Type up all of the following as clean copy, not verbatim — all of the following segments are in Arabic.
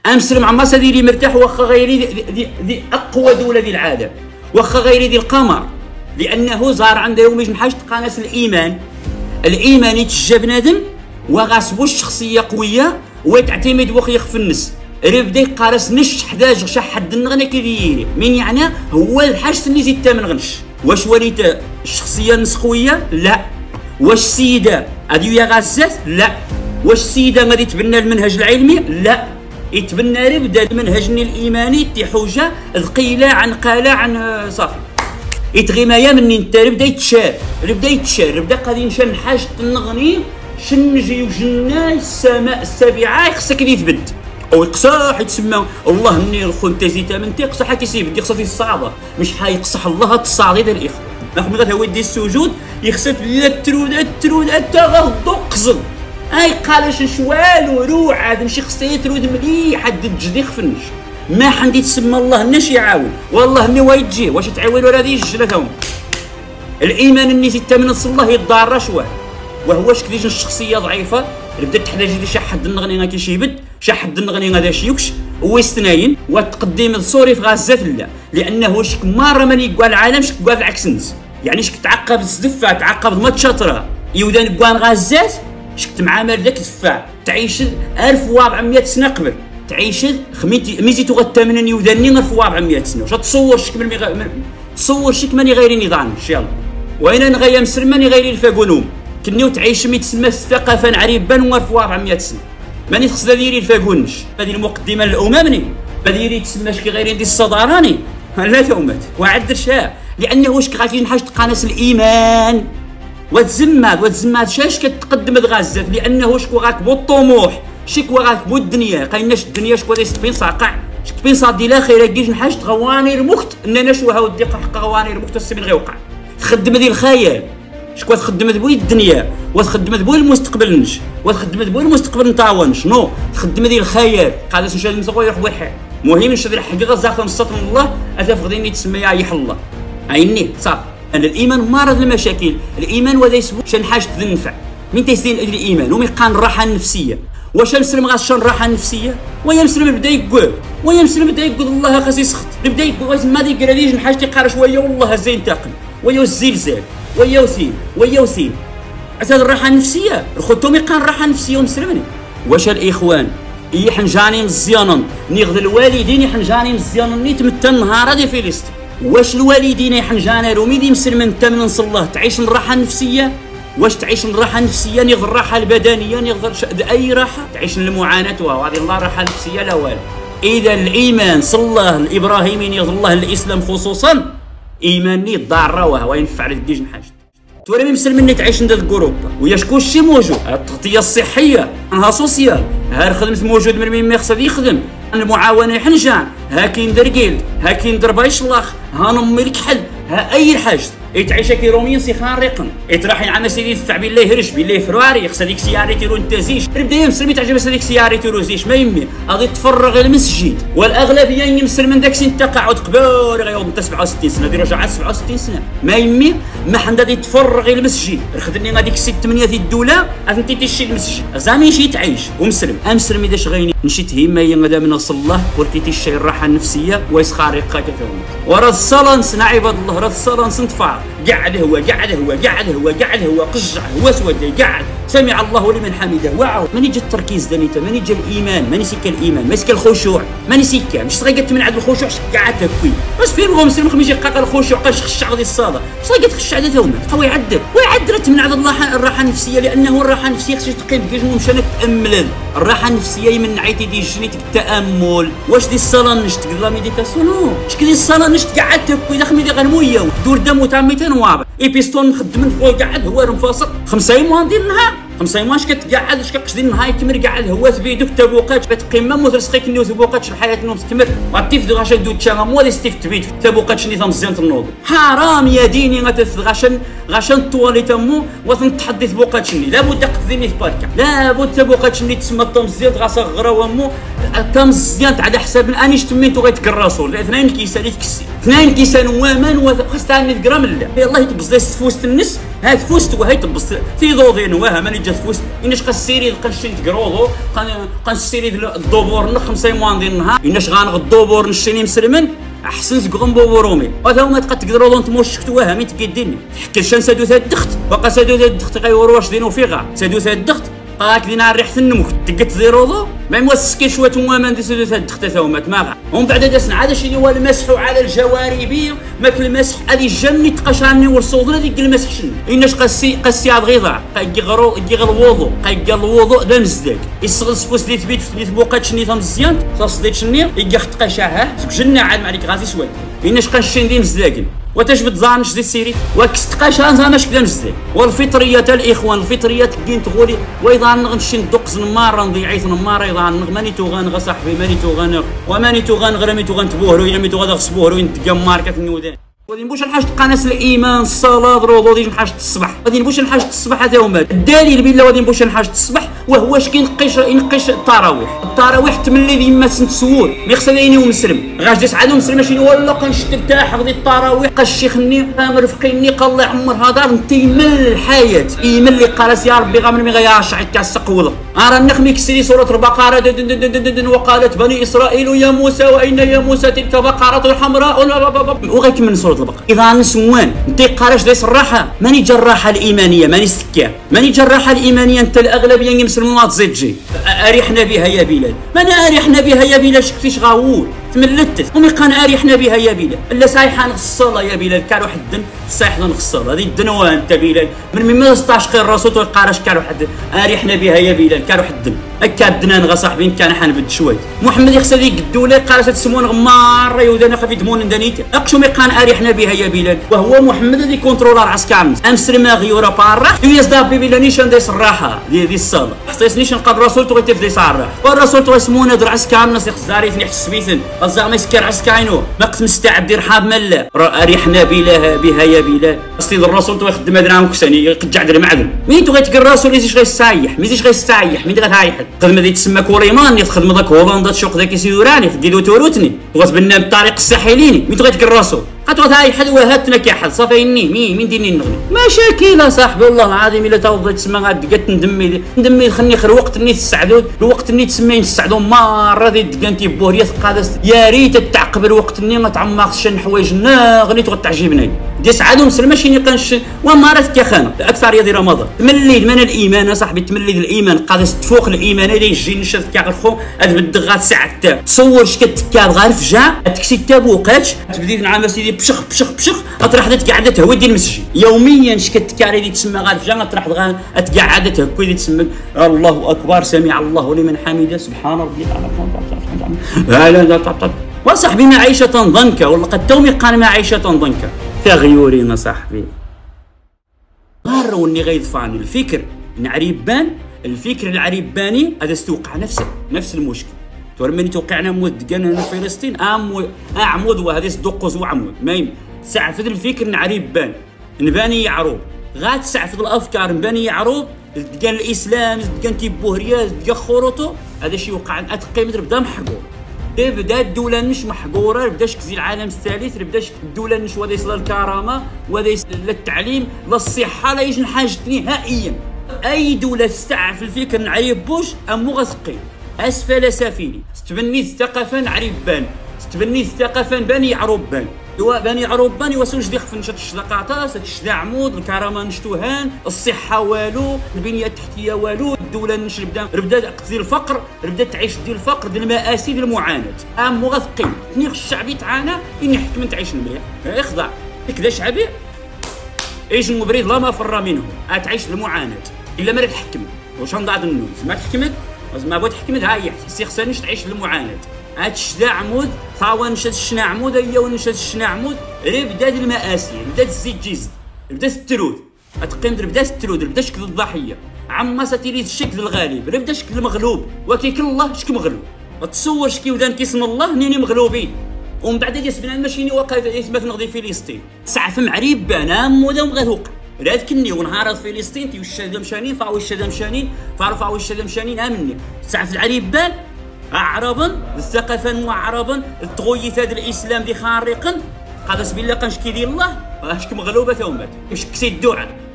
امسلم عما سديري مرتاح واخا غيري دي اقوى دوله دي العالم، واخا غيري دي القمر، لانه زار عنده يوميش حاجه تقانس الايمان يتشجع بنادم وغاسبو الشخصيه قويه وتعتمد وخيخ في النس ربدا يقارس نش 11 شح حد النغنه كيديري من يعني هو الحاجه اللي زيدتها من غنش. واش وليت الشخصيه نس قويه؟ لا. واش السيده هذه يا غازات؟ لا. واش السيده غادي تبنى المنهج العلمي؟ لا. يتبنى ربدا المنهج الايماني تي حوجه ثقيله عن قاله عن صافي يتغيمايا مني انت ربدا يتشار ربدا غادي نشان حاجه النغني شنجي وجناي السماء السابعه خصك يثبت او يقصح يتسمى الله مني الخون تزيتا من تيقصح حتى يسيف دي خصها الصعبه مش حيقصح الله التصاعد ديال الاخوه ناخذ غير هو يدي السجود يخسف الترود حتى غضو قزل اي قالش شوال وروح عاد ماشي خصها يترود مليح حد الجدي خفنش ما حندي تسمى الله ناش يعاون والله مني ويتجي واش تعاون ولا هذه الجلتهم الايمان اني سته من الله يضار شويه وهو شكليش الشخصيه ضعيفه بدات تحتاج لي شي حد النغني غادي شيبد شي حد النغني غادي شيوكش ويستناين والتقديم السوري في غزه لا لانه شك مره ماني كاع العالم شك كاع العكس يعني شك تعقب الزدفه تعقب ماتشاترا يودان كاع غزات شك معامل ذاك الدفاع تعيش 1400 سنه قبل تعيش ميزي تغتمنني يوداني 1400 سنه واش تصور شك تصور شك ماني غير نظام ان شاء الله وين نغيا مسلماني غير الفاقونوم كنيو تعيش مي تسمى ثقافه عريبا 1400 سنه ماني خصنا ديري الفاقونش هذه المقدمه للاممني بديري تسماش كي غير دي الصدراني لا تومات وعدرشها لانه واش غادي نحاج تقانس الايمان وتزمات شاش كتقدم غازات لانه واش غاكبو الطموح شكوى غاكبو الدنيا قايناش الدنيا شكوى دايس تبين صاقع تبين صادي لا خير كيش نحاج غواني المخت اننا شو هاو الدقه حق غواني المخت السبين غيوقع تخدم ديال الخيال شكون تخدمت بوي الدنيا وتخدمت بوي المستقبل نش وتخدمت بوي المستقبل نتاعو شنو تخدم ديال الخيال قادر نشاد نسوق يروح بوحال المهم نشاد الحقيقه زاخر نصات من الله اتفقديني تسمى يا الله عيني صافي ان الايمان مرض المشاكل الايمان وذا يسبب شان حاجه النفع من تيسين اجل الايمان وميقان الراحه النفسيه واش مسلم غاشان الراحه النفسيه ويا مسلم بدا يقول الله خاص يسخط بدا يقول ما دي قراليش حاجه تيقرا شويه والله زين تاقل ويا الزلزال ويا وسين عتاد الراحه النفسيه الختوم يقان الراحه النفسيه ومسلمني واش الاخوان يحنجاني مزيانا نيغذ الوالدين يحنجاني مزيانا نيت متى النهار دي فلسطين واش الوالدين يحنجانا رومي دي مسلمين انت من نص الله تعيش الراحه النفسيه واش تعيش الراحه النفسيه نيغذ الراحه البدنيه نيغذ اي راحه تعيش المعاناه وهذه الله الراحه النفسيه لا والو اذا الايمان صلاه الابراهيمي نيغذ الله الاسلام خصوصا ايماني ضاره وهو ينفع لك ديج حاجه توري مسلمني تعيش عند الجروب ويا شكون شي موجود التغطيه الصحيه انها سوسيال ها الخدمه موجود من مين ما يخصها يخدم المعاونه يحنجان ها كاين دركيل ها كاين دربا يشلاخ ها نمي الكحل ها اي حاجه يتعيش كي رومين سي خارقا يتراح عنا سيدي يدفع بالله يهرش بالله يفراري خص هذيك سياري تيرو نتازيش بدا يمسلمي تعجب هذيك سياري تيرو زيش ما يمي غادي تفرغ المسجد والاغلبيه يمسل من داكشي التقاعد قبل غيوض انت 67 سنه دير رجع 67 سنه ما يمي ما حنا غادي تفرغ المسجد خدني غاديك 6 8 في الدوله انت تيشي المسجد زعما شي تعيش ومسلم امسلم اذا شغيني نشيت هما هي غدا من الله ولقيتي الشيء الراحه النفسيه ويس خارقه كتوم ورا الصلاه نسنا عباد الله راه الصلاه نتفاعل قاعد هو قجع هو سود قاعد سمع الله لمن حمده واو ماني جا التركيز دانيتا ماني جا الايمان ماني سيكا الايمان ماسك الخشوع ماني سيكا مش صغيرت من عند الخشوع قاعد تكوي واش فين بغا مسلم خميس يقاق الخشوع قاش خشع غادي الصلاه صغيرت خشع هذا هما هو يعدل من عند الله الراحه النفسيه لانه الراحه النفسيه خصك تقيم كيش مشى تامل الراحه النفسيه يمن عيتي دي جنيتك التامل واش دي الصلاه نشت لا ميديتاسيون شكون الصلاه نشت قاعد تكوي داخل ميدي غنمويه دور دم وتاميتين واضح ايبيستون مخدم فوق قاعد هو منفصل 5 يوم ديال النهار 5 يوم اش كتقعد اش كتقصدي النهار كمل قاعد هو بيدك تبوقات كتقيم ما ترسقيك نيو تبوقات الحياه نوم تكمل غاتيف غاش دو تشا مو ستيف تبيت تبوقات شني مزيان تنوض حرام يا ديني غاشن الطوالي تمو وتنتحدي تبوقات شني لابد تقدمي في باركا لابد تبوقات شني تسمى مزيان غاس غرا ومو مزيان على حساب اني شتميتو غيتكراسو 2 كيسان اللي تكسي 2 كيسان ومان وخاص تعني جرام لا يلاه يتبزي في وسط الناس هاد فوست وهاي تبص تيضوضين وها ماني جات فوست اناش قسيري قنشين تقروضو قنسيري الدوبور نخ 5 موان ديال النهار اناش غنغدو بور نشيني مسلمن احسن تقوم بورومي هذا هما تقد تقدروا انت موشكتوها مي تقديني تحكي شان سادو ثاد الدخت بقى سادو ثاد الدخت غيوروا واش دينو فيغا سادو ثاد الدخت قاك لينا ريحه النمك تقت زيروضو ما موسكي شويه تماما دي سادو ثاد الدخت ثوما تماغا ومن بعد داسنا عاد شي هو المسح على الجوارب ما في المسح هذه الجني تقشاني والصوضنا ديك المسح شنو اناش قسي هاد غيضاع قيغرو الوضوء الوضوء دا مزداك يصغص فوس دي ثبيت دي ثبوقات شني مزيان تصديت شني يجي خط قشاها جنة عاد عليك غازي سواد اناش قنشين دي مزداكن وتجبد زانش دي السيري وكست قشان زانش كدا مزداك والفطريه تاع الاخوان الفطريه كين تغولي ويضان نغنشي ندقز نمار نضيعيت نمار يضان ماني توغان صاحبي ماني توغان وماني توغان غرامي توغان تبوهرو يمي توغان غصبوهرو ينتقمار كتنودان غادي نبوش نحاج قناص الايمان الصلاه الوضوء غادي نحاج الصباح غادي نبوش نحاج الصباح هذا هما الدليل بلا غادي نبوش نحاج الصباح وهو اش ينقش التراويح تملي ديما تسول مي خصها يني ومسلم غاش داس عادو مسلم ماشي ولا قنشد ترتاح غادي التراويح قشيخني مرفقيني قال الله يعمر هدار انت يمل الحياه يمل اللي قالت يا ربي غامر مي غيرشع كاسق ولا راه النخمي كسري سوره البقره وقالت بني اسرائيل يا موسى واين يا موسى تلك بقره حمراء وغيكمل سوره البقره اذا نسوان انت قالش دايس الراحه ماني جراحه الايمانيه ماني سكار ماني جراحه الايمانيه انت الاغلبيه مسلمات زيد جي اريحنا بها يا بلال مانا اريحنا بها يا بلال شكتيش غاول تملتت ومي كان اريحنا بها يا بلال الا سايحه نغسلها يا بلال كان واحد الدن سايحه نغسلها هذه الدنوه انت بلال من 16 قير الرسول ويقارش كان واحد اريحنا بها يا بلال كان واحد الدن هكا الدنان غا صاحبي كان حنبد شويه محمد يخسر لي قدوله قارش تسمون غمار يودانا خفي دمون دنيت اقشو مي كان اريحنا بها يا بلال وهو محمد اللي كونترولر عسكري امسر ما غيورا بارا يس دابي بلا نيشان ديس الراحه دي الصاله خصيص نيشان قاد الرسول تو تفدي صار والرسول تو اسمونه در عسكري ناس يخزاري ثني حسبيثن الزعما يسكر عسكرينو ما قت مستعد دير حاب ملا اريحنا بها يا بلال اصلي الرسول تو يخدم دراهم كساني يقجع در معدن مين تو غيتك الرسول يزيش غيستايح ميزيش غيستايح مين غتايح خدمه دي تسمى كوريمان تخدم داك هولندا تشوق داك سيدوراني ديرو توروتني وغتبنى بالطريق الساحليني مين تغيتك الرسول هاي حد وهاتنا كحد صافي مين ديني نغني مشاكل صاحبي والله العظيم الا توضيت تسمى غاد دقات ندمي خلني خير وقت ني تسعدو الوقت ني تسمى نسعدو مره دي دقانتي بوريا ثقادست يا ريت تعقب الوقت ني ما تعمقش حوايج غني تعجبني دي سعادو مسلم ماشي نقنش ومارات كخانه اكثر يا دي رمضان تملي من الايمان صاحبي تملي الايمان قادس تفوق الايمان اللي يجي نشد كاع الخو هاد بالدغات ساعه تصور شكتكاب غير فجع تكسي تابوقات تبدي نعم سيدي بشخ اطرح دات قاعده تهوي ديال المسجد يوميا شكتكاري اللي تسمى غير فجع اطرح غا تقعد تهوي اللي تسمى الله اكبر سمع الله لمن حمده سبحان ربي الاعلى وصاحبي معيشه ضنكا والله قد تومي قال معيشه ضنكا تغيورين صاحبي غير وني غيدفعني الفكر نعريبان الفكر العريباني هذا استوقع نفس المشكل تورمني توقعنا مود دقنا فلسطين عمود وهذا صدقوز وعمود مايم سعفد الفكر نعريبان نباني يعروب غات سعفد الافكار نباني يعروب دقان الاسلام دقان تيبوهرياز دقان خروطو هذا شي وقع اتقيم بدا محقور بدا الدولة مش محقورة بداش كزي العالم الثالث بداش الدولة مش ودا يصل للكرامة ودا يصل للتعليم للصحة لا يجن حاجة نهائيا أي دولة تستعف الفكر نعيبوش أم غثقين أسفل سافلي ستبني الثقافة عريبان ستبني الثقافة بني عروبان بني عروبان يوصلوش دي خفن الشدقاطا ستشدا عمود الكرامه نشتوهان الصحه والو البنيه التحتيه والو الدوله نش ربدا تقتل الفقر ربدا تعيش ديال الفقر ديال المآسي ديال المعاناه مغثقين تنيخ الشعبي تعانى اني حكم تعيش المليح اخضع كذا شعبي ايش المبرد لا ما فر منه تعيش المعاناه الا ما تحكم واش نضعد النوز ما تحكمت ما بغيت تحكمت هاي خصنيش تعيش المعاناه هاد الشدا عمود ثاوى نشد الشنا عمود هي ونشد الشنا عمود بدات المآسي بدات الزيت جيز بدات الترود اتقيم بدات الترود بدا شكل الضحيه عما ستيري الشكل الغالب بدا شكل المغلوب وكيك الله شكل مغلوب تصور شكي ودان كيسم الله نيني مغلوبين ومن بعد يسبنا ماشي واقف يثبت نغدي فلسطين سعف معريب انا مودا غير وقع راد كني ونهار فلسطين تي والشهداء مشانين فاو الشهداء مشانين فاو الشهداء مشانين امني سعف العريبان عربا الثقافه معربا التغيث هذا الاسلام دي خارقا قادس بالله قنشكي ديال الله اشك مغلوبه ثومات اش كسي الدعاء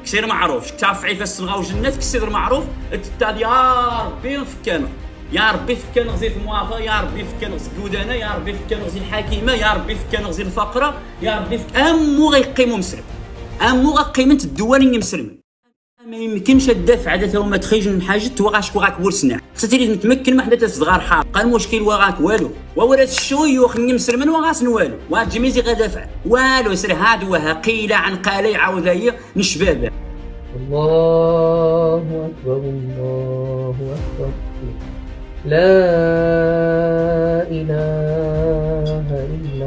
كثير معروف تعرف عيفاس الصنغه وجنات كثير معروف التاد يا ربي نفكنا يا ربي فكنا غزي الموافقه يا ربي فكنا غزي الكودانه يا ربي فكنا غزي الحاكمه يا ربي فكنا غزي الفقره يا ربي امو غيقيموا مسلم امو غقيمه الدول اللي مسلمين ما يمكنش الدفع عادة وما تخرج من حاجه وغاش وغاك بورسنا خصتي نتمكن ما حدا صغار حاق المشكل وغاك والو وورات الشوي وخني مسلمن وغاس نوالو واجميزي غدافع والو سر هاد وها قيل عن قال يعاود هي نشبابه الله اكبر الله اكبر لا اله الا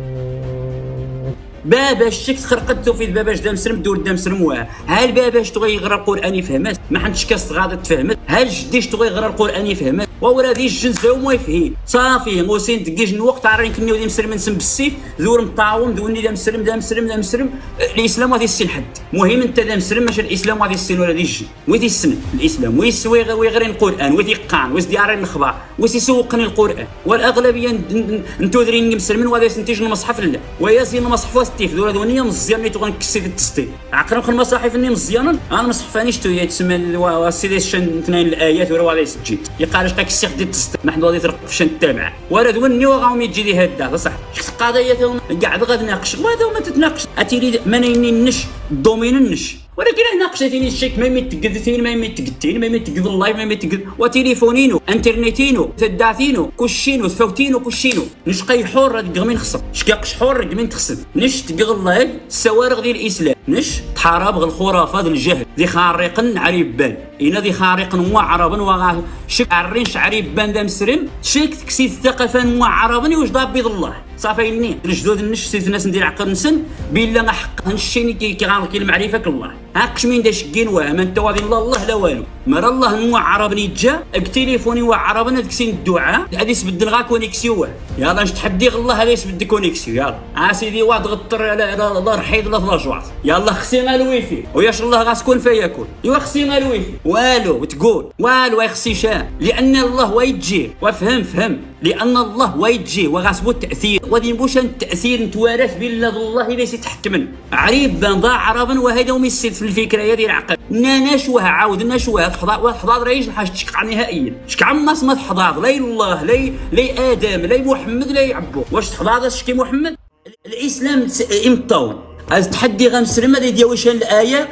الله باباش شك خرقته في باباش دا مسلم دور دا مسلم واه هل باباش تغي يقرا القران يفهمات ما حنتش كاس غاده تفهمت هل جديش تغي يقرا القران يفهمات وورا ذي الجنس هما يفهم صافي موسين دقيج الوقت عارفين كني ودي مسلم نسم بالسيف ذور مطاوم دوني دا مسلم دا مسلم دا مسلم الاسلام غادي السن حد مهم انت دا مسلم ماشي الاسلام غادي السن ولا ذي الجن ويدي السن الاسلام ويسوي ويغري القران ويدي قان ويدي يعرف الاخبار ويسوقني القران والاغلبيه نتودرين مسلمين وهذا سنتيج المصحف لا وياسين المصحف وستيف ذولا دونيه مزيان اللي تغن كسي التسطيل عقرب المصاحف اني مزيانا انا مصحف اني شتو يتسمى سيدي شن اثنين الايات ولا غادي يسجل يقارش داك الشيخ ديال التسطيل ما حد غادي يترقب في شن تابعه ولا دوني وغاهم يجي لي هدا صح شفت قضيه قاعد غادي ناقش وهذا ما تتناقش اتيري ما ننش دومين النش ولكن هنا ناقشتيني الشيك ما يتقدتين ما يتقدتين ما يتقد اللايف ما يتقد وتليفونينو انترنتينو تدعتينو كلشينو ثوتينو كلشينو نشقي حور رقمين خصم شكاقش حور رقمين تخصم نش تقغ اللايف السوارغ ديال الاسلام نش تحارب الخرافات الجهل ذي خارقا عريبان إنا ذي خارقا وعربا وغاه شك عرين شعريبان دا مسرم شك تكسيد الثقافه وعربا وش ضاب بيض الله صافي ني الجدود النش سيت الناس ندير عقل نسن بلا ما حق هنشيني كي غنقي المعرفه الله هاكش من دا شكين واه ما انت واضي الله لا والو مر الله نوع عربني جا التليفوني وعربنا داكسين الدعاء هذا يسبد لغا كونيكسيو يلا نش تحدي الله هذا يسبد كونيكسيو يلا سيدي واحد غطر على الله رحيد لا فلاجوات يلا خصينا الويفي وياش الله غاسكون فيكون ايوا خصينا الويفي والو وتقول والو يخصي شان لان الله ويتجي وفهم لان الله ويتجي وغاسبو التاثير وغادي نبوش التاثير نتوارث بالله الله ليس تحت من عريب بان ضاع عربا وهذا وميسد في الفكره ديال العقل نشوه عاود نشوه الحضاض رايش حاجه تشكع نهائيا شكع الناس ما تحضاض لا الله لا ادم لا محمد لا يعبو واش تحضاض شكي محمد الاسلام امطون هذا التحدي غنسلم هذا ديال واش الايه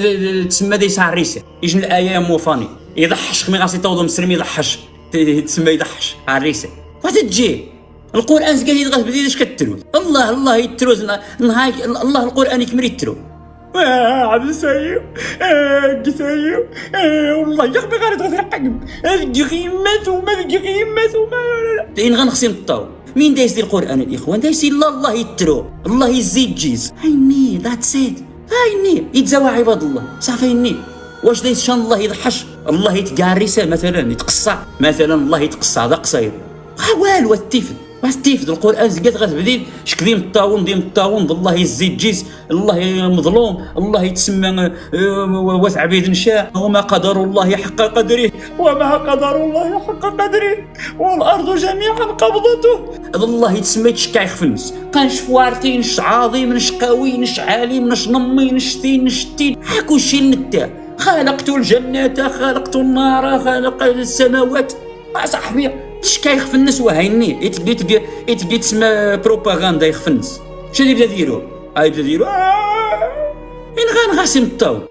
تسمى دي ساريسه يجن الايه موفاني يضحش خمي غاسي توضو مسلم يضحش تسمى يضحش عريسه وتجي القران قال يدغس بديد اش كتلو الله يتلوز نهاي الله القران يكمل يتلو عبد السيد قسيو والله يا اخي غير تغسل حقب الجريمات وما الجريمات وما إن غنخصي نطاو مين دايس ديال القران الاخوان دايس الله يتلو الله يزيد جيز هايني ذاتس ات هايني يتزاوى عباد الله صافي واش دايس شان الله يضحش الله يتقارسه مثلا يتقصى مثلا الله يتقصى هذا قصير والو واستيفد القران زقات غتبدي شكدي مطاون الله يزيد جيز الله مظلوم الله يتسمى وثعبيد نشاء وما قدر الله حق قدره والارض جميعا قبضته الله يتسمى يتشكع في الناس قانش فوارتي نش عظيم نش قوي نش عالم نش نمي نش تين نش تين هاكو شي نتا خلقت الجنة خلقت النار خلق السماوات صاحبي شكا يخف الناس وهايني يتبدي تسمى بروباغندا يخف الناس شنو يبدا ديرو يبدا ديرو إن غنغاسي نطاو